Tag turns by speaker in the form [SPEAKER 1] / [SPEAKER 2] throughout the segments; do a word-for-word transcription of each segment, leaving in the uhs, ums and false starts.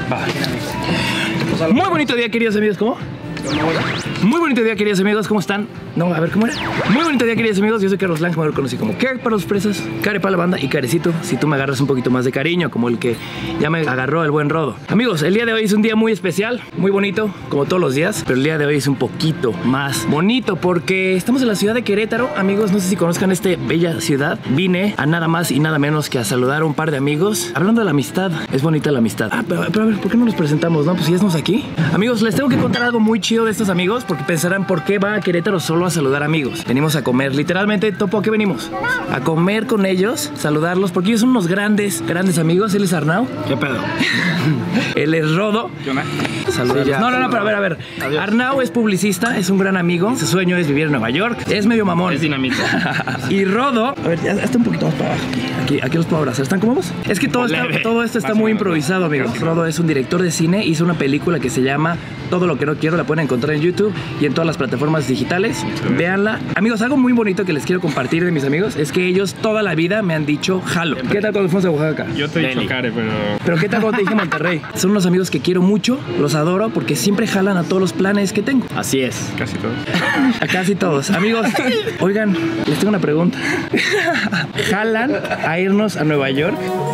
[SPEAKER 1] Va. Muy bonito día, queridos amigos. ¿Cómo? Muy bonito día, queridos amigos, ¿cómo están? No, a ver, ¿cómo era? Muy bonito día, queridos amigos, yo soy Carlos Lang, mejor conocido como Care para los fresas, Care para la banda y Carecito, si tú me agarras un poquito más de cariño, como el que ya me agarró el buen Rodo. Amigos, el día de hoy es un día muy especial, muy bonito, como todos los días, pero el día de hoy es un poquito más bonito porque estamos en la ciudad de Querétaro. Amigos, no sé si conozcan esta bella ciudad. Vine a nada más y nada menos que a saludar a un par de amigos. Hablando de la amistad, es bonita la amistad. Ah, pero, pero a ver, ¿por qué no nos presentamos, no? Pues si ya estamos aquí. Amigos, les tengo que contar algo muy chido de estos amigos, porque pensarán, ¿por qué va a Querétaro solo a saludar amigos? Venimos a comer, literalmente, Topo, ¿a qué venimos? A comer con ellos, saludarlos, porque ellos son unos grandes, grandes amigos. Él es Arnau.
[SPEAKER 2] ¿Qué pedo?
[SPEAKER 1] Él es Rodo.
[SPEAKER 2] ¿Qué onda?
[SPEAKER 1] Saludos. Sí, no, no, no, pero a ver, a ver. Adiós. Arnau es publicista, es un gran amigo. Su sueño es vivir en Nueva York. Es medio mamón.
[SPEAKER 2] Es dinamita.
[SPEAKER 1] Y Rodo, a ver, ya está un poquito más para abajo. Aquí, aquí, aquí los puedo abrazar. ¿Están cómodos? Es que todo, está, todo esto está muy improvisado, amigos. Rodo es un director de cine. Hizo una película que se llama Todo lo que no quiero. La pueden encontrar en YouTube y en todas las plataformas digitales. Véanla. Amigos, algo muy bonito que les quiero compartir de mis amigos es que ellos toda la vida me han dicho jalo. ¿Qué tal cuando fuimos a Oaxaca?
[SPEAKER 2] Yo te he dicho Care, pero...
[SPEAKER 1] Pero ¿qué tal cuando te dije Monterrey? Son unos amigos que quiero mucho, los adoro porque siempre jalan a todos los planes que tengo.
[SPEAKER 2] Así es. Casi todos.
[SPEAKER 1] A casi todos. Amigos, oigan, les tengo una pregunta. ¿Jalan a irnos a Nueva York?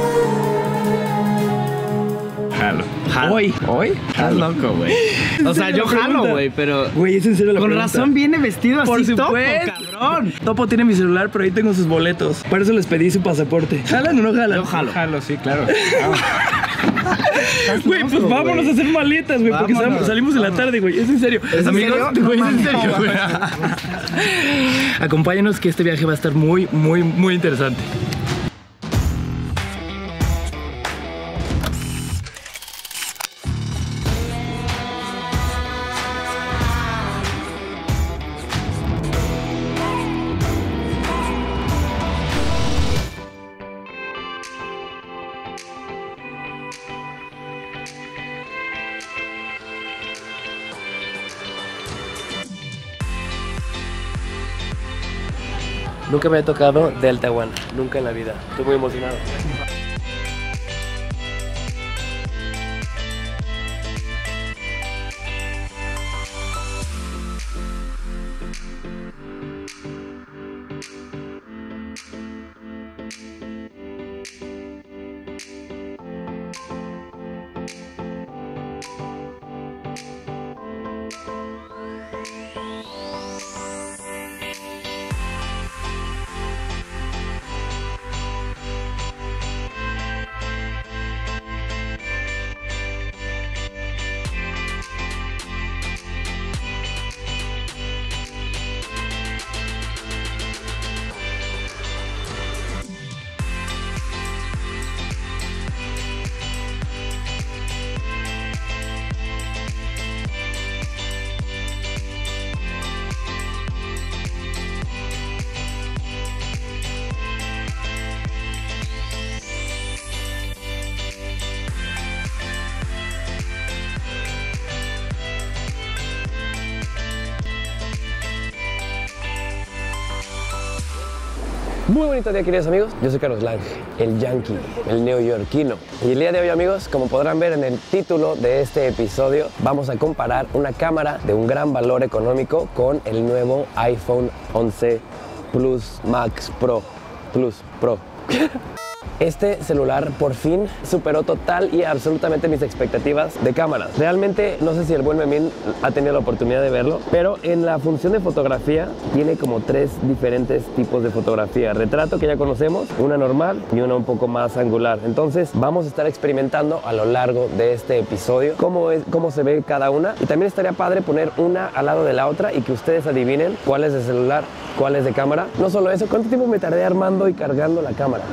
[SPEAKER 2] Jalo. Jalo.
[SPEAKER 1] ¿Hoy? ¿Hoy?
[SPEAKER 3] Estás loco, güey. O sea, yo jalo, güey, pero...
[SPEAKER 1] Güey, es en serio la
[SPEAKER 3] Con
[SPEAKER 1] pregunta.
[SPEAKER 3] razón viene vestido así.
[SPEAKER 1] Por supuesto.
[SPEAKER 3] Topo, cabrón.
[SPEAKER 1] Topo tiene mi celular, pero ahí tengo sus boletos. Por eso les pedí su pasaporte. ¿Jalan o no jalan?
[SPEAKER 3] Yo jalo.
[SPEAKER 2] Jalo, sí, claro.
[SPEAKER 1] Güey, pues loco, vámonos wey. a hacer maletas, güey, porque salimos, salimos en la tarde, güey. Es en serio.
[SPEAKER 3] ¿Es
[SPEAKER 1] Amigos,
[SPEAKER 3] en serio?
[SPEAKER 1] güey,
[SPEAKER 3] No,
[SPEAKER 1] es en serio,
[SPEAKER 3] no,
[SPEAKER 1] güey. Acompáñenos que este viaje va a estar muy, muy, muy interesante. Nunca me ha tocado Delta One, nunca en la vida. Estoy muy emocionado. Muy bonito día, queridos amigos. Yo soy Carlos Lang, el yankee, el neoyorquino. Y el día de hoy, amigos, como podrán ver en el título de este episodio, vamos a comparar una cámara de un gran valor económico con el nuevo iPhone once Plus Max Pro Plus Pro. Este celular por fin superó total y absolutamente mis expectativas de cámaras. Realmente no sé si el buen Memín ha tenido la oportunidad de verlo, pero en la función de fotografía tiene como tres diferentes tipos de fotografía. Retrato, que ya conocemos, una normal y una un poco más angular. Entonces vamos a estar experimentando a lo largo de este episodio cómo, es, cómo se ve cada una. Y también estaría padre poner una al lado de la otra y que ustedes adivinen cuál es de celular, cuál es de cámara. No solo eso, ¿cuánto tiempo me tardé armando y cargando la cámara?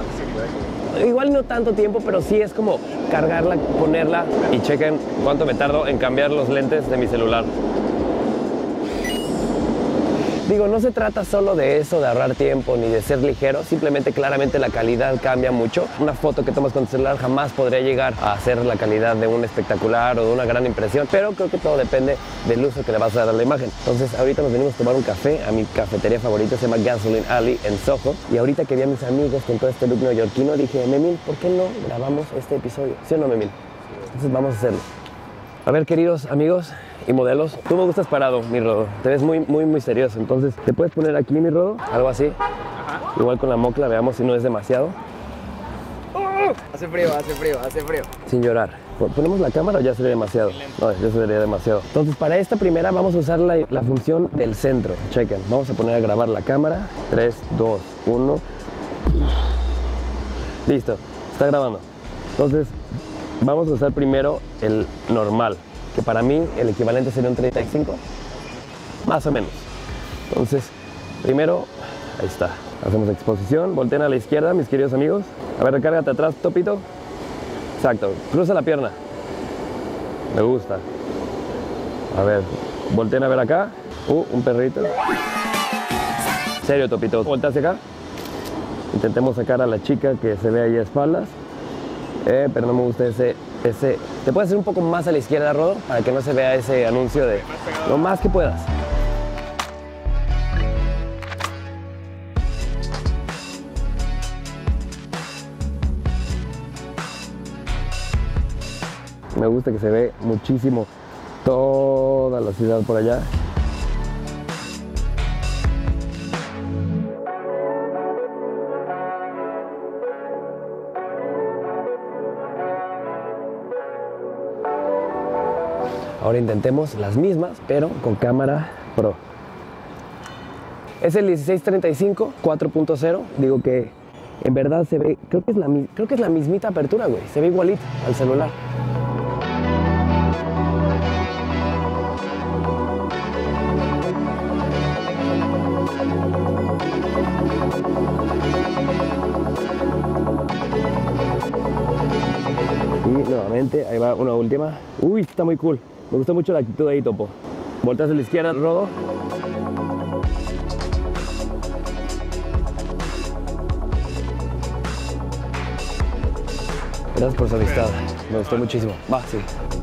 [SPEAKER 1] Igual no tanto tiempo, pero sí es como cargarla, ponerla y chequen cuánto me tardo en cambiar los lentes de mi celular. Digo, no se trata solo de eso, de ahorrar tiempo ni de ser ligero, simplemente claramente la calidad cambia mucho. Una foto que tomas con tu celular jamás podría llegar a ser la calidad de un espectacular o de una gran impresión, pero creo que todo depende del uso que le vas a dar a la imagen. Entonces ahorita nos venimos a tomar un café a mi cafetería favorita, se llama Gasoline Alley en Soho, y ahorita que vi a mis amigos con todo este look neoyorquino dije, Memín, ¿por qué no grabamos este episodio? ¿Sí o no, Memín? Entonces vamos a hacerlo. A ver, queridos amigos y modelos, tú me gustas parado, mi Rodo. Te ves muy, muy misterioso. Entonces, ¿te puedes poner aquí, mi Rodo? Algo así. Ajá. Igual con la mocla, veamos si no es demasiado.
[SPEAKER 3] Hace frío, hace frío, hace frío.
[SPEAKER 1] Sin llorar. ¿Ponemos la cámara o ya sería demasiado? No, ya sería demasiado. Entonces, para esta primera vamos a usar la, la función del centro. Chequen. Vamos a poner a grabar la cámara. tres, dos, uno. Listo. Está grabando. Entonces, vamos a usar primero el normal, que para mí el equivalente sería un treinta y cinco, más o menos. Entonces, primero, ahí está. Hacemos exposición, volteen a la izquierda, mis queridos amigos. A ver, recárgate atrás, Topito. Exacto, cruza la pierna. Me gusta. A ver, volteen a ver acá. Uh, un perrito. Serio, Topito. Voltea hacia acá. Intentemos sacar a la chica que se ve ahí a espaldas. Eh, pero no me gusta ese, ese... ¿Te puedes hacer un poco más a la izquierda, Rodo? Para que no se vea ese anuncio de... Lo más que puedas. Me gusta que se ve muchísimo toda la ciudad por allá. Ahora intentemos las mismas, pero con cámara Pro. Es el dieciséis treinta y cinco cuatro punto cero. Digo que en verdad se ve, creo que es la, creo que es la mismita apertura, güey. Se ve igualito al celular. Y nuevamente, ahí va una última. Uy, está muy cool. Me gustó mucho la actitud ahí, Topo. Volteas a la izquierda, Rodo. Gracias por su amistad. Me gustó muchísimo. Va, sí.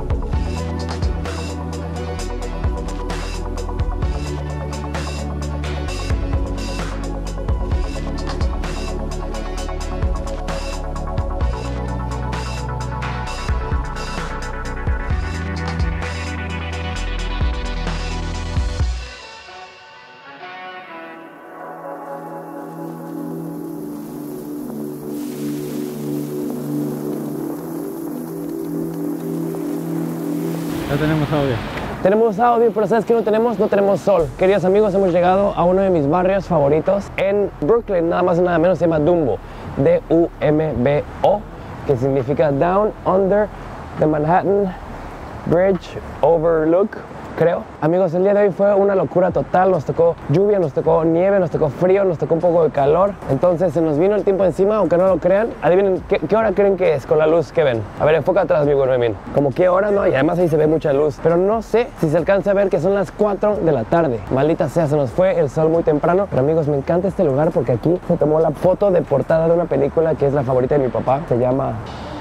[SPEAKER 2] Ya tenemos audio.
[SPEAKER 1] Tenemos audio, pero ¿sabes qué no tenemos? No tenemos sol. Queridos amigos, hemos llegado a uno de mis barrios favoritos en Brooklyn, nada más y nada menos, se llama Dumbo. D U M B O, que significa Down Under the Manhattan Bridge Overlook, creo. Amigos, el día de hoy fue una locura total. Nos tocó lluvia, nos tocó nieve, nos tocó frío, nos tocó un poco de calor. Entonces se nos vino el tiempo encima, aunque no lo crean. Adivinen, ¿qué, qué hora creen que es con la luz que ven? A ver, enfoca atrás, mi buen Memín. Como qué hora, ¿no? Y además ahí se ve mucha luz. Pero no sé si se alcanza a ver que son las cuatro de la tarde. Maldita sea, se nos fue el sol muy temprano. Pero amigos, me encanta este lugar porque aquí se tomó la foto de portada de una película que es la favorita de mi papá. Se llama...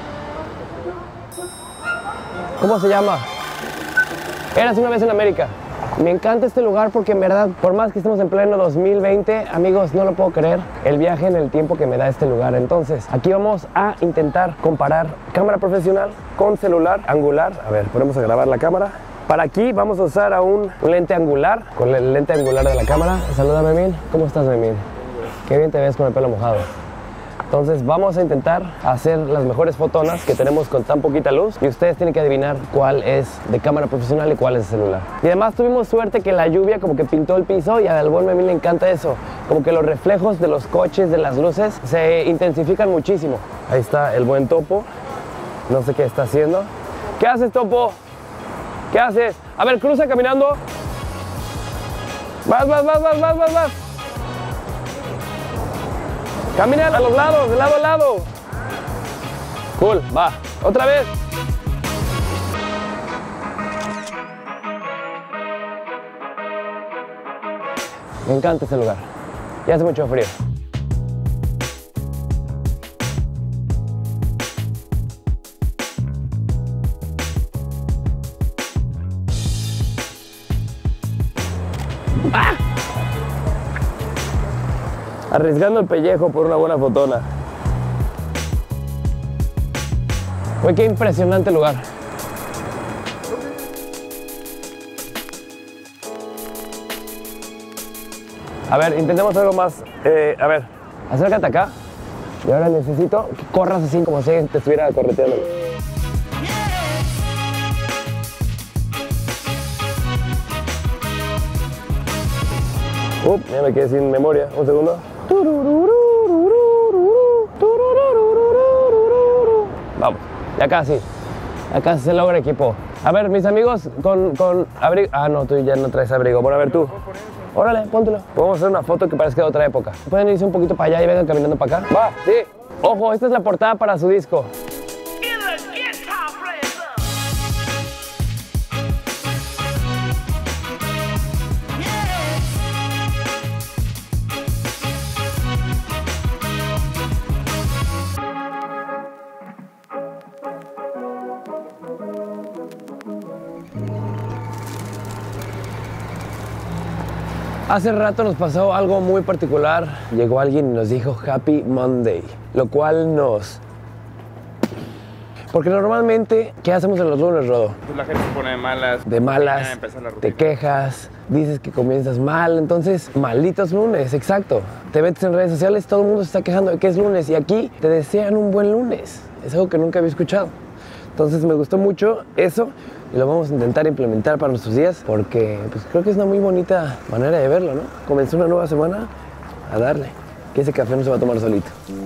[SPEAKER 1] ¿Cómo se llama? Érase una vez en América. Me encanta este lugar porque en verdad, por más que estemos en pleno dos mil veinte, amigos, no lo puedo creer, el viaje en el tiempo que me da este lugar. Entonces, aquí vamos a intentar comparar cámara profesional con celular angular. A ver, ponemos a grabar la cámara. Para aquí vamos a usar a un lente angular, con el lente angular de la cámara. Saluda, Memín. ¿Cómo estás, Memín? Qué bien te ves con el pelo mojado. Entonces vamos a intentar hacer las mejores fotonas que tenemos con tan poquita luz y ustedes tienen que adivinar cuál es de cámara profesional y cuál es de celular. Y además tuvimos suerte que la lluvia como que pintó el piso y al buen Memín le encanta eso. Como que los reflejos de los coches, de las luces, se intensifican muchísimo. Ahí está el buen Topo. No sé qué está haciendo. ¿Qué haces, Topo? ¿Qué haces? A ver, cruza caminando. Vas, vas, vas, vas, vas, vas, vas. Camina a los lados, de lado a lado. Cool, va. Otra vez. Me encanta este lugar. Ya hace mucho frío. ¡Ah! Arriesgando el pellejo por una buena fotona. Güey, qué impresionante lugar. A ver, intentemos algo más. Eh, a ver, acércate acá. Y ahora necesito que corras así como si te estuviera correteando. Uh, ya me quedé sin memoria. Un segundo. Vamos, ya casi. Ya casi se logra, equipo. A ver, mis amigos con, con abrigo. Ah, no, tú ya no traes abrigo. Bueno, a ver tú. Órale, póntelo. Podemos hacer una foto que parezca de otra época. Pueden irse un poquito para allá y vengan caminando para acá. Va, sí. Ojo, esta es la portada para su disco. Hace rato nos pasó algo muy particular. Llegó alguien y nos dijo Happy Monday, lo cual nos... Porque normalmente, ¿qué hacemos en los lunes, Rodo?
[SPEAKER 2] Pues la gente se pone de malas.
[SPEAKER 1] De malas, te quejas, dices que comienzas mal, entonces, malditos lunes, exacto. Te metes en redes sociales, todo el mundo se está quejando de que es lunes y aquí te desean un buen lunes. Es algo que nunca había escuchado. Entonces me gustó mucho eso y lo vamos a intentar implementar para nuestros días porque pues, creo que es una muy bonita manera de verlo, ¿no? Comenzó una nueva semana a darle, que ese café no se va a tomar solito.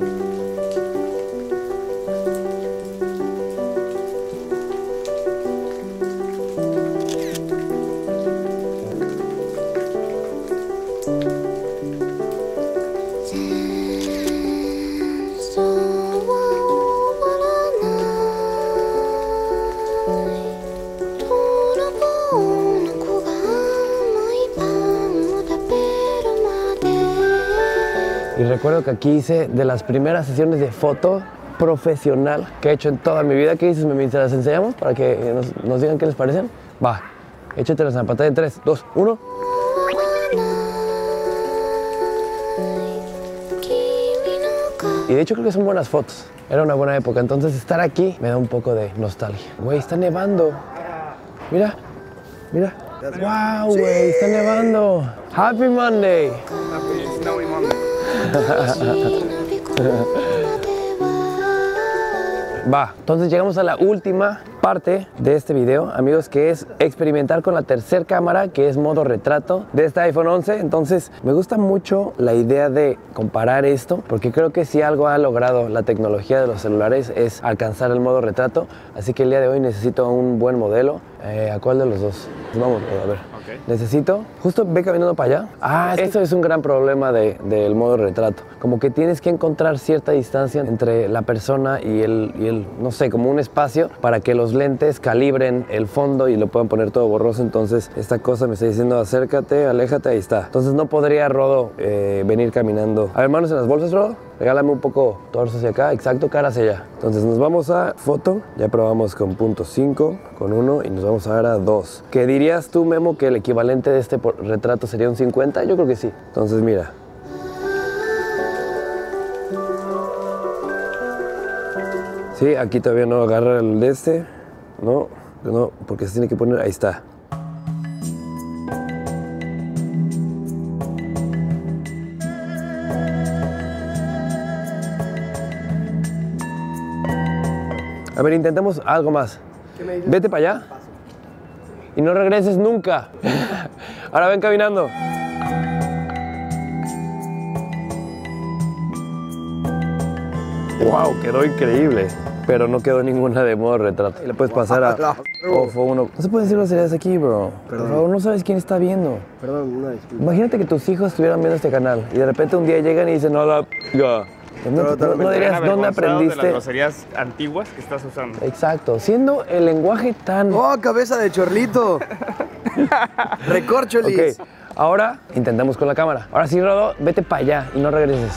[SPEAKER 1] Y recuerdo que aquí hice de las primeras sesiones de foto profesional que he hecho en toda mi vida. ¿Qué dices, Memi? ¿Se las enseñamos para que nos, nos digan qué les parecen? Va, échatelas en la pantalla en tres, dos, uno. Y de hecho creo que son buenas fotos. Era una buena época, entonces estar aquí me da un poco de nostalgia. Güey, está nevando. Mira, mira. Wow, güey, está nevando. Happy Monday.
[SPEAKER 2] Happy Snowy Monday.
[SPEAKER 1] Va, entonces llegamos a la última parte de este video, amigos, que es experimentar con la tercera cámara, que es modo retrato de este iPhone once. Entonces me gusta mucho la idea de comparar esto, porque creo que si algo ha logrado la tecnología de los celulares es alcanzar el modo retrato. Así que el día de hoy necesito un buen modelo. Eh, ¿A cuál de los dos? Vamos, a ver. Okay. Necesito, justo ve caminando para allá. Ah, es eso que... es un gran problema de, del modo retrato. Como que tienes que encontrar cierta distancia entre la persona y el, y el, no sé, como un espacio para que los lentes calibren el fondo y lo puedan poner todo borroso. Entonces esta cosa me está diciendo acércate, aléjate, ahí está. Entonces no podría Rodo eh, venir caminando. A ver, manos en las bolsas, Rodo. Regálame un poco torso hacia acá, exacto, cara hacia allá. Entonces nos vamos a foto, ya probamos con punto cinco, con uno y nos vamos ahora a dos. ¿Qué dirías tú, Memo, que el equivalente de este retrato sería un cincuenta? Yo creo que sí. Entonces mira. Sí, aquí todavía no agarra el de este. No, no, porque se tiene que poner, ahí está. A ver, intentemos algo más. Vete para allá y no regreses nunca. Ahora ven caminando. Wow, quedó increíble. Pero no quedó ninguna de modo retrato. Y le puedes pasar a Ofo uno. No se puede decir groserías aquí, bro. Perdón. Por favor, no sabes quién está viendo.
[SPEAKER 4] Perdón, una disculpa.
[SPEAKER 1] Imagínate que tus hijos estuvieran viendo este canal y de repente un día llegan y dicen, hola, ya. No, no, no dirías dónde aprendiste.
[SPEAKER 2] De las groserías antiguas que estás usando.
[SPEAKER 1] Exacto, siendo el lenguaje tan...
[SPEAKER 4] ¡Oh, cabeza de chorlito! ¡Recorcholis!
[SPEAKER 1] Ok, ahora intentamos con la cámara. Ahora sí, Rodo, vete para allá y no regreses.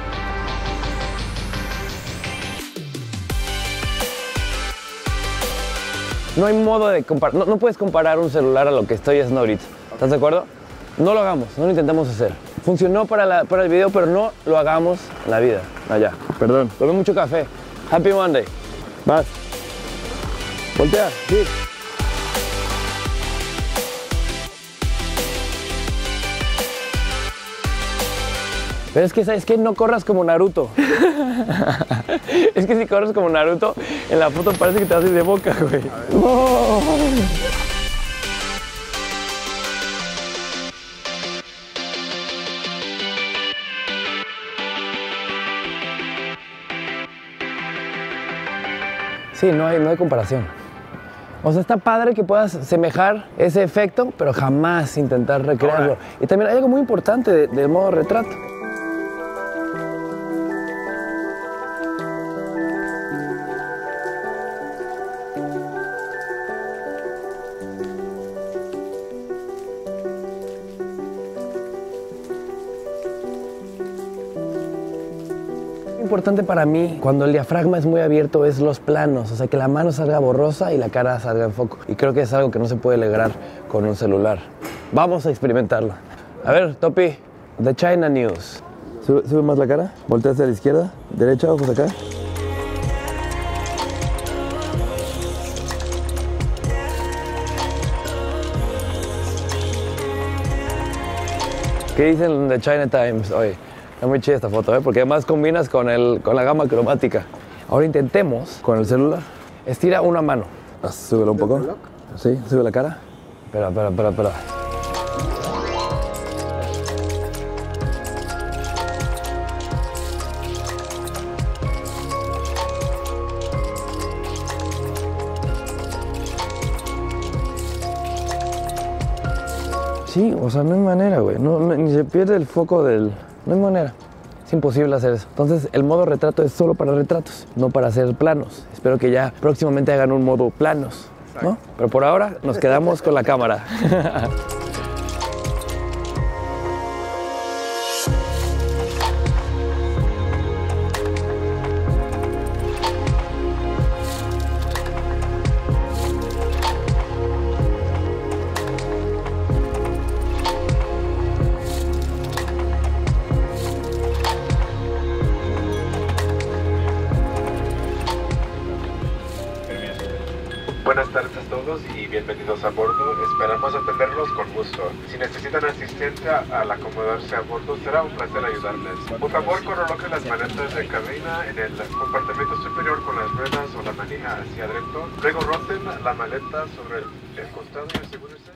[SPEAKER 1] No hay modo de comparar, no, no puedes comparar un celular a lo que estoy haciendo ahorita. ¿Estás de acuerdo? No lo hagamos, no lo intentemos hacer. Funcionó para, la, para el video, pero no lo hagamos en la vida. Allá, perdón. Tomé mucho café. Happy Monday. Vas. Voltea, sí. Pero es que, ¿sabes qué? No corras como Naruto. Es que si corres como Naruto, en la foto parece que te haces de boca, güey. ¡Oh! Sí, no hay, no hay comparación. O sea, está padre que puedas semejar ese efecto, pero jamás intentar recrearlo.
[SPEAKER 2] Ahora.
[SPEAKER 1] Y también hay algo muy importante de- del modo retrato. Importante para mí cuando el diafragma es muy abierto es los planos, o sea que la mano salga borrosa y la cara salga en foco. Y creo que es algo que no se puede lograr con un celular. Vamos a experimentarlo. A ver, Topi, The China News. Sube, sube más la cara, voltea hacia la izquierda, derecha, ojos acá. ¿Qué dicen en The China Times hoy? Está muy chida esta foto, ¿eh? Porque además combinas con, el, con la gama cromática. Ahora intentemos con el celular. Estira una mano. Ah, súbelo un poco. Sí, sube la cara. Espera, espera, espera, espera. Sí, o sea, no hay manera, güey. No, no- ni se pierde el foco del... No hay manera. Es imposible hacer eso. Entonces, el modo retrato es solo para retratos, no para hacer planos. Espero que ya próximamente hagan un modo planos, ¿no? Pero por ahora nos quedamos con la cámara.
[SPEAKER 5] Buenas tardes a todos y bienvenidos a bordo. Esperamos atenderlos con gusto. Si necesitan asistencia al acomodarse a bordo, será un placer ayudarles. Por favor, coloquen las maletas de cabina en el compartimento superior con las ruedas o la manija hacia adentro. Luego roten la maleta sobre el, el costado y asegúrense